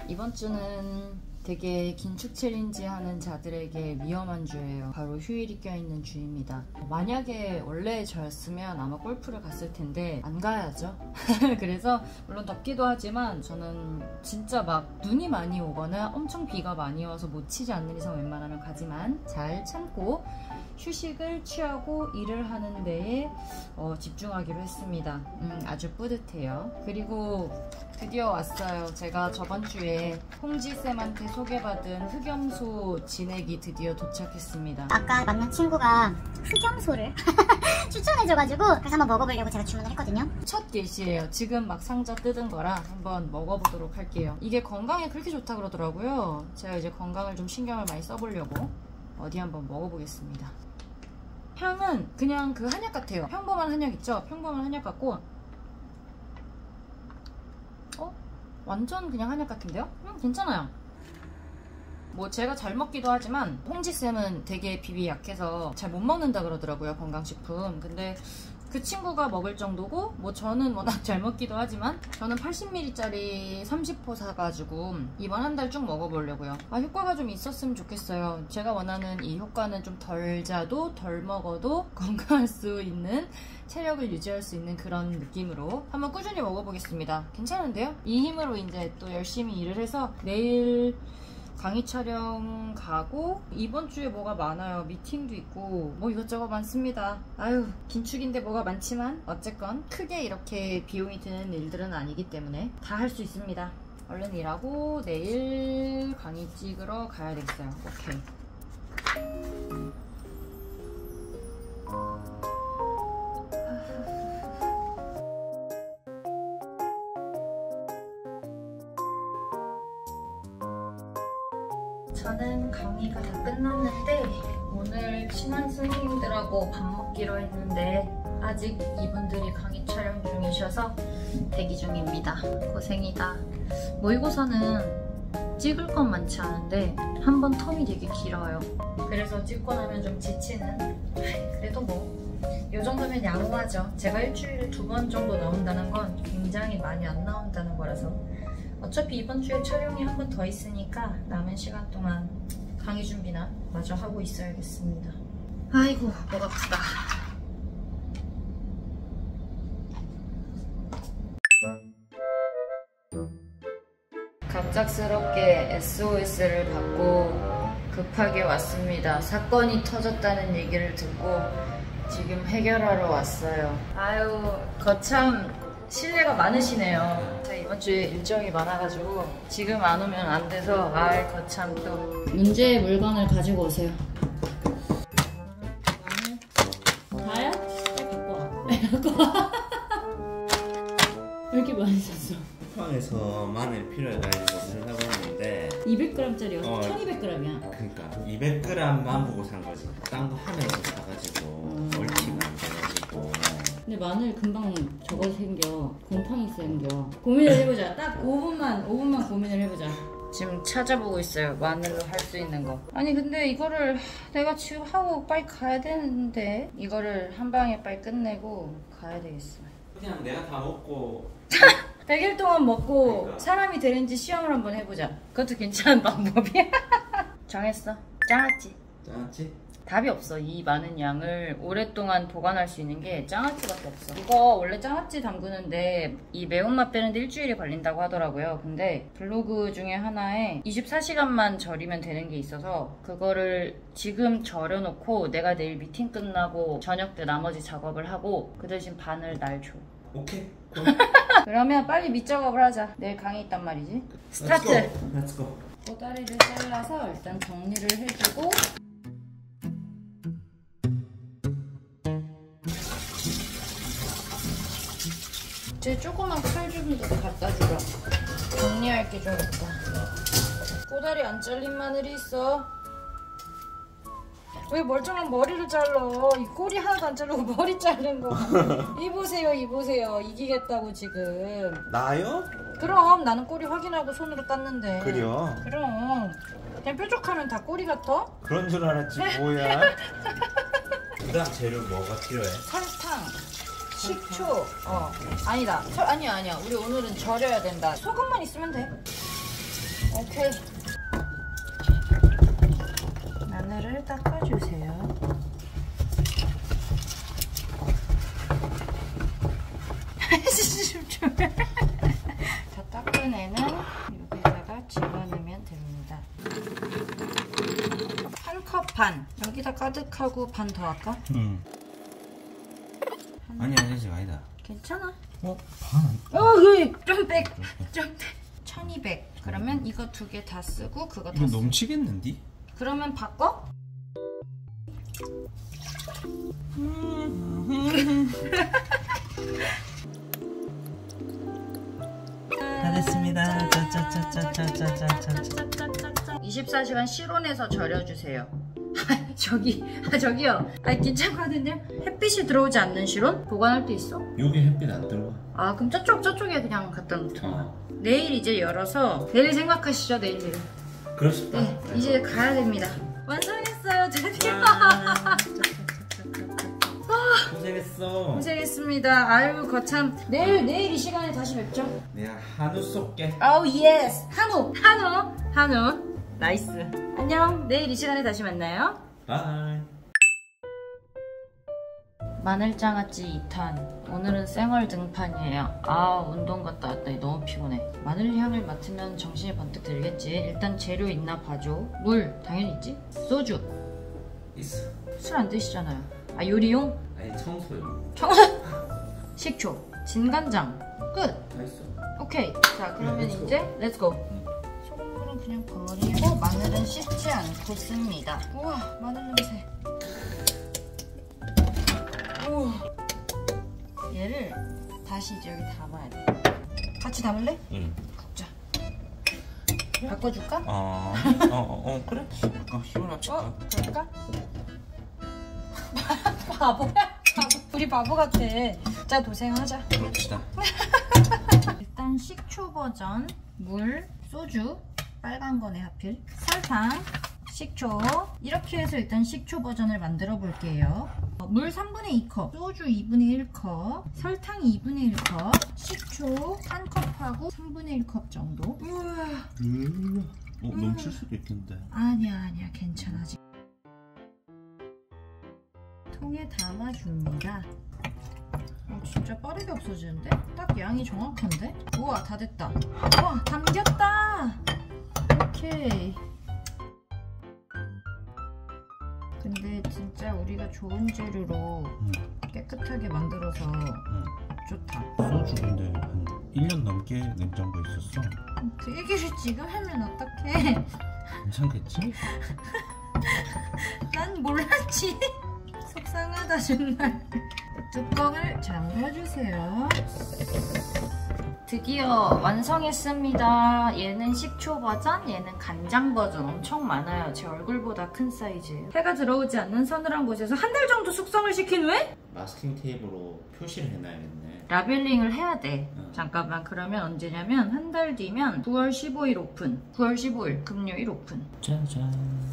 이번 주는 되게 긴축 챌린지 하는 자들에게 위험한 주예요. 바로 휴일이 껴있는 주입니다. 만약에 원래 저였으면 아마 골프를 갔을 텐데 안 가야죠. 그래서 물론 덥기도 하지만 저는 진짜 막 눈이 많이 오거나 엄청 비가 많이 와서 못 치지 않는 이상 웬만하면 가지만 잘 참고 휴식을 취하고 일을 하는 데에 집중하기로 했습니다. 아주 뿌듯해요. 그리고 드디어 왔어요. 제가 저번 주에 홍지쌤한테 소개받은 흑염소 진액이 드디어 도착했습니다. 아까 만난 친구가 흑염소를 추천해줘가지고 그래서 한번 먹어보려고 제가 주문을 했거든요. 첫 게시예요. 지금 막 상자 뜯은 거라 한번 먹어보도록 할게요. 이게 건강에 그렇게 좋다 그러더라고요. 제가 이제 건강을 좀 신경을 많이 써보려고 어디 한번 먹어보겠습니다. 향은 그냥 그 한약 같아요. 평범한 한약 있죠? 평범한 한약 같고 완전 그냥 한약 같은데요? 괜찮아요. 뭐 제가 잘 먹기도 하지만 홍지쌤은 되게 비비 약해서 잘 못 먹는다 그러더라고요, 건강식품. 근데 그 친구가 먹을 정도고 뭐 저는 워낙 잘 먹기도 하지만 저는 80ml짜리 30포 사가지고 이번 한 달 쭉 먹어보려고요. 효과가 좀 있었으면 좋겠어요. 제가 원하는 이 효과는 좀 덜 자도 덜 먹어도 건강할 수 있는, 체력을 유지할 수 있는 그런 느낌으로 한번 꾸준히 먹어보겠습니다. 괜찮은데요? 이 힘으로 이제 또 열심히 일을 해서 내일 강의 촬영 가고 이번 주에 뭐가 많아요. 미팅도 있고 뭐 이것저것 많습니다. 아유, 긴축인데 뭐가 많지만 어쨌건 크게 이렇게 비용이 드는 일들은 아니기 때문에 다 할 수 있습니다. 얼른 일하고 내일 강의 찍으러 가야 되겠어요. 오케이. 저는 강의가 다 끝났는데 오늘 친한 선생님들하고 밥 먹기로 했는데 아직 이분들이 강의 촬영 중이셔서 대기 중입니다. 고생이다. 모의고사는 찍을 건 많지 않은데 한 번 텀이 되게 길어요. 그래서 찍고 나면 좀 지치는, 그래도 뭐 이 정도면 양호하죠. 제가 일주일에 2번 정도 나온다는 건 굉장히 많이 안 나온다는 거라서 어차피 이번 주에 촬영이 한 번 더 있으니까 남은 시간 동안 강의 준비나 마저 하고 있어야겠습니다. 아이고, 목 아프다. 갑작스럽게 SOS를 받고 급하게 왔습니다. 사건이 터졌다는 얘기를 듣고 지금 해결하러 왔어요. 아유, 거참 신뢰가 많으시네요. 제가 이번 주에 일정이 많아가지고 지금 안 오면 안 돼서 거참 또 문제의 물건을 가지고 오세요. 다야? 빨리 갖고 와. 왜 이렇게 많이 샀어? 쿠팡에서 마늘 필요해가지고 사고 있는데 200g짜리여서 1200g이야. 그러니까 200g만 보고 산 거지. 딴 거 하면서 사가지고 옳지가 안 돼가지고. 근데 마늘 금방 저거 생겨. 곰팡이 생겨. 고민을 해보자. 딱 5분만 고민을 해보자. 지금 찾아보고 있어요. 마늘로 할 수 있는 거. 아니 근데 이거를 내가 지금 하고 빨리 가야 되는데 이거를 한 방에 빨리 끝내고 가야 되겠어. 그냥 내가 다 먹고 100일 동안 먹고 그러니까. 사람이 되는지 시험을 한번 해보자. 그것도 괜찮은 방법이야. 정했어. 짱아찌. 짠지? 답이 없어. 이 많은 양을 오랫동안 보관할 수 있는 게 짱아찌밖에 없어. 이거 원래 짱아찌 담그는데 이 매운맛 빼는데 일주일이 걸린다고 하더라고요. 근데 블로그 중에 하나에 24시간만 절이면 되는 게 있어서 그거를 지금 절여놓고 내가 내일 미팅 끝나고 저녁 때 나머지 작업을 하고 그 대신 반을 날 줘. 오케이. 그러면 빨리 밑작업을 하자. 내일 강의 있단 말이지. 스타트! Let's go. 꼬다리를 잘라서 일단 정리를 해주고 제 조그만 칼 좀 더 갖다 주라. 정리할 게 좀 있다. 꼬다리 안 잘린 마늘이 있어. 왜 멀쩡한 머리를 잘라? 이 꼬리 하나도 안 자르고 머리 자른 거. 이 보세요, 이 보세요. 이기겠다고 지금. 나요? 그럼 나는 꼬리 확인하고 손으로 땄는데. 그래요? 그럼 그냥 뾰족하면 다 꼬리 같아? 그런 줄 알았지 뭐야. 그다음 재료 뭐가 필요해? 설탕, 식초. 아니다. 아니야. 우리 오늘은 절여야 된다. 소금만 있으면 돼. 오케이. 마늘을 닦아주세요. 자, 닦은 애는 여기다가 집어넣으면 됩니다. 한 컵 반. 여기다 가득하고 반 더 할까? 응. 아니 아니다. 괜찮아. 반? 좀 백. 1200. 그러면 이거 2개 다 쓰고 그거 다 이거 쓰고. 넘치겠는디? 그러면 바꿔? 다 됐습니다. 짜짜짜짜짜짜짜짜. 24시간 실온에서 절여주세요. 저기요. 괜찮거든요. 햇빛이 들어오지 않는 실온? 보관할 때 있어. 여기 햇빛 안 들어와. 아, 그럼 저쪽에 그냥 갖다 놓자. 어. 내일 이제 열어서 내일 생각하시죠, 내일. 그렇습니다. 네, 이제 가야 됩니다. 완성했어요, 드디어. 고생했어. 고생했습니다. 아유, 거참. 내일 이 시간에 다시 뵙죠. 내가 한우 쏠게. 아우, 예스. 한우. 나이스. 안녕. 내일 이 시간에 다시 만나요. 바이. 마늘장아찌 2탄. 오늘은 쌩얼 등판이에요. 운동 갔다 왔더니 너무 피곤해. 마늘 향을 맡으면 정신이 번뜩 들겠지. 일단 재료 있나 봐줘. 물 당연히 있지. 소주. 있어. 술 안 드시잖아요. 요리용? 아니 청소용. 식초. 진간장. 끝. 다 있어. 오케이. 자, 그러면 렛츠고. 이제 렛츠고. 소금물은 그냥 버리고 마늘은 씻지 않고 씁니다. 우와, 마늘 냄새. 우와. 얘를 다시 이제 여기 담아야 돼. 같이 담을래? 응. 굽자. 바꿔줄까? 그래. 약간 힘을 합칠까? 그럴까? 바보야. 우리 바보 같아. 자, 도생하자. 그럽시다. 일단 식초 버전, 물, 소주, 빨간 거네 하필, 설탕, 식초. 이렇게 해서 일단 식초 버전을 만들어 볼게요. 물 3분의 2컵, 소주 2분의 1컵, 설탕 2분의 1컵, 식초 1컵하고 3분의 1컵 정도. 우와. 넘칠 수도 있겠는데. 아니야, 괜찮아. 통에 담아줍니다. 진짜 빠르게 없어지는데? 딱 양이 정확한데? 우와, 다 됐다. 우와, 담겼다. 오케이. 근데 진짜 우리가 좋은 재료로 깨끗하게 만들어서 좋다. 소주 근데 한 1년 넘게 냉장고에 있었어. 그 얘기를 지금 하면 어떡해. 괜찮겠지? 난 몰랐지. 속상하다 정말. 뚜껑을 잠가주세요. 드디어 완성했습니다. 얘는 식초 버전, 얘는 간장 버전. 엄청 많아요. 제 얼굴보다 큰 사이즈예요. 해가 들어오지 않는 서늘한 곳에서 한 달 정도 숙성을 시킨 후에 마스킹 테이프로 표시를 해놔야겠네. 라벨링을 해야 돼. 잠깐만, 그러면 언제냐면 한 달 뒤면 9월 15일 오픈. 9월 15일 금요일 오픈. 짜잔.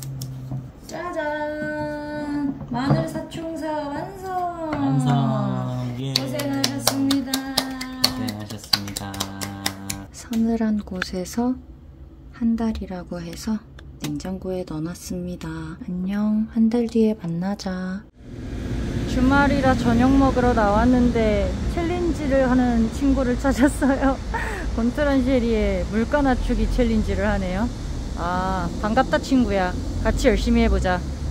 짜잔! 마늘 사총사 완성! 완성. 예. 고생하셨습니다. 고생하셨습니다. 서늘한 곳에서 한 달이라고 해서 냉장고에 넣어놨습니다. 안녕, 한 달 뒤에 만나자. 주말이라 저녁 먹으러 나왔는데 챌린지를 하는 친구를 찾았어요. 곤트란쉐리의 물가 낮추기 챌린지를 하네요. 반갑다 친구야. 같이 열심히 해보자.